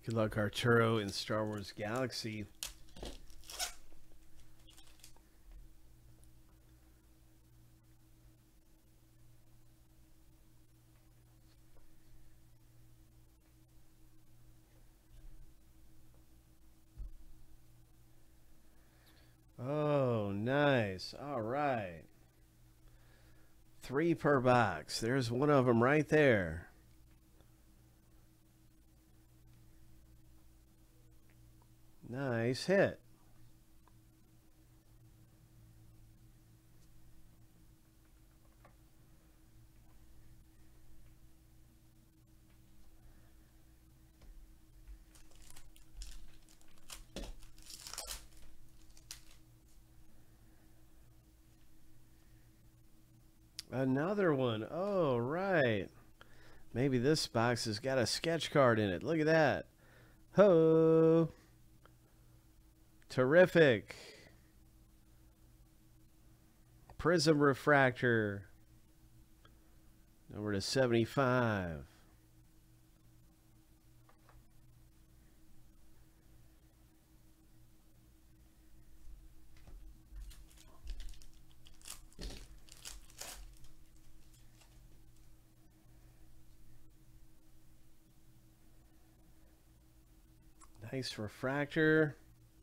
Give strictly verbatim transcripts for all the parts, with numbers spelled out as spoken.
Good luck, Arturo, in Star Wars Galaxy. Oh, nice. All right. Three per box. There's one of them right there. Nice hit. Another one. Oh, right. Maybe this box has got a sketch card in it. Look at that. Ho! Terrific. Prism refractor. Over to seventy-five. Nice refractor.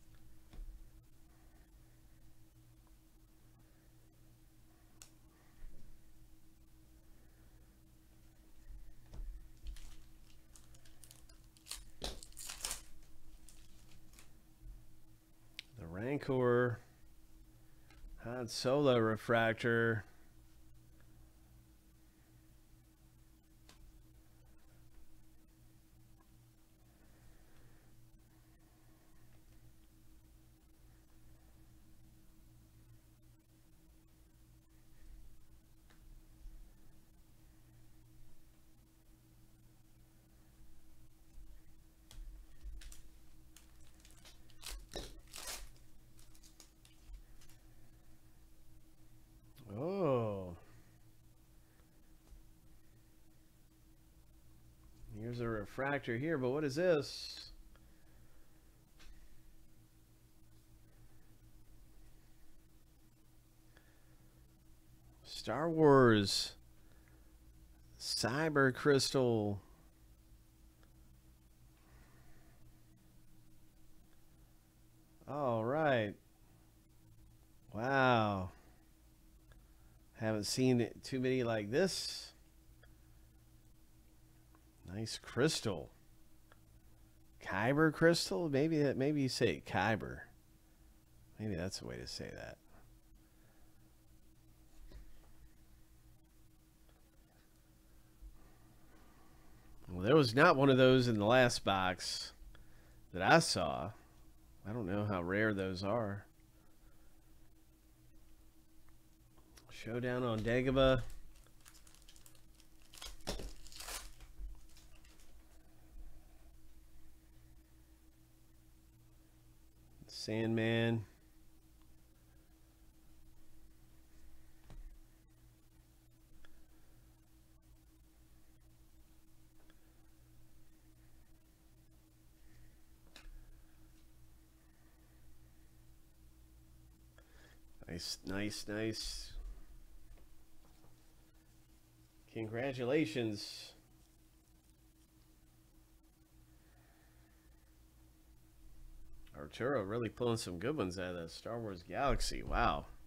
The Rancor. Han Solo refractor. Oh. Here's a refractor here, but what is this? Star Wars Cyber Crystal. All right. Wow. Haven't seen too many like this. Nice crystal. Kyber crystal? Maybe that maybe you say Kyber. Maybe that's a way to say that. Well, there was not one of those in the last box that I saw. I don't know how rare those are. Showdown on Dagobah. Sandman. Nice, nice, nice. Congratulations. Arturo really pulling some good ones out of that Star Wars Galaxy. Wow.